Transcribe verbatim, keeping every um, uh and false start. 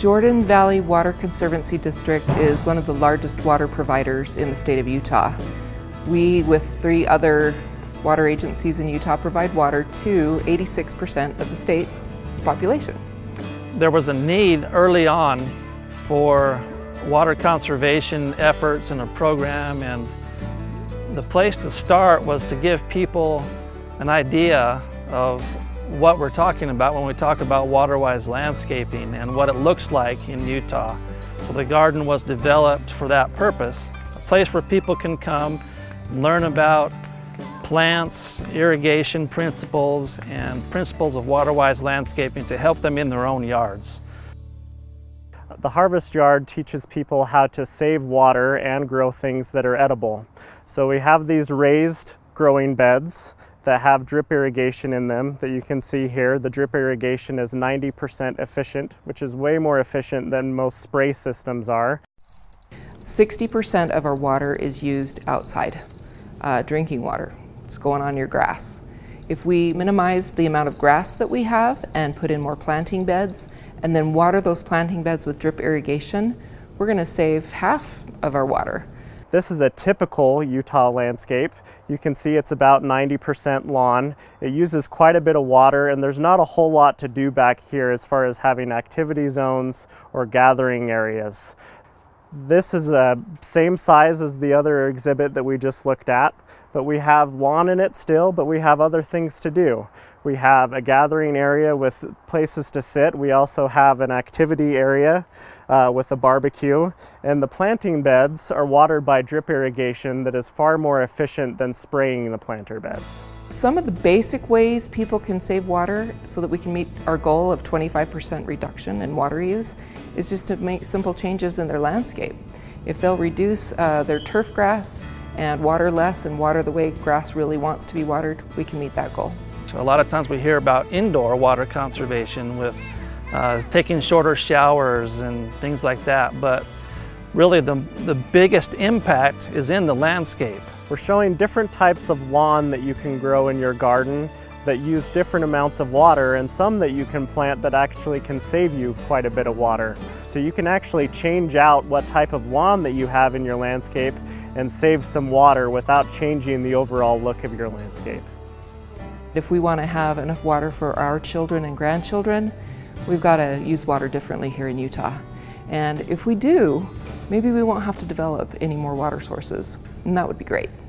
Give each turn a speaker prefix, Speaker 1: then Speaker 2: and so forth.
Speaker 1: Jordan Valley Water Conservancy District is one of the largest water providers in the state of Utah. We, with three other water agencies in Utah, provide water to eighty-six percent of the state's population.
Speaker 2: There was a need early on for water conservation efforts and a program, and the place to start was to give people an idea of what we're talking about when we talk about water-wise landscaping and what it looks like in Utah. So the garden was developed for that purpose, a place where people can come and learn about plants, irrigation principles, and principles of water-wise landscaping to help them in their own yards.
Speaker 3: The Harvest Yard teaches people how to save water and grow things that are edible. So we have these raised growing beds that have drip irrigation in them that you can see here. The drip irrigation is ninety percent efficient, which is way more efficient than most spray systems are.
Speaker 1: sixty percent of our water is used outside, uh, drinking water. It's going on your grass. If we minimize the amount of grass that we have and put in more planting beds and then water those planting beds with drip irrigation, we're going to save half of our water.
Speaker 3: This is a typical Utah landscape. You can see it's about ninety percent lawn. It uses quite a bit of water, and there's not a whole lot to do back here as far as having activity zones or gathering areas. This is the same size as the other exhibit that we just looked at, but we have lawn in it still, but we have other things to do. We have a gathering area with places to sit. We also have an activity area uh, with a barbecue, and the planting beds are watered by drip irrigation that is far more efficient than spraying the planter beds.
Speaker 1: Some of the basic ways people can save water so that we can meet our goal of twenty-five percent reduction in water use is just to make simple changes in their landscape. If they'll reduce uh, their turf grass and water less and water the way grass really wants to be watered, we can meet that goal.
Speaker 2: So a lot of times we hear about indoor water conservation with uh, taking shorter showers and things like that, but really the, the biggest impact is in the landscape.
Speaker 3: We're showing different types of lawn that you can grow in your garden that use different amounts of water, and some that you can plant that actually can save you quite a bit of water. So you can actually change out what type of lawn that you have in your landscape and save some water without changing the overall look of your landscape.
Speaker 1: If we want to have enough water for our children and grandchildren, we've got to use water differently here in Utah. And if we do, maybe we won't have to develop any more water sources, and that would be great.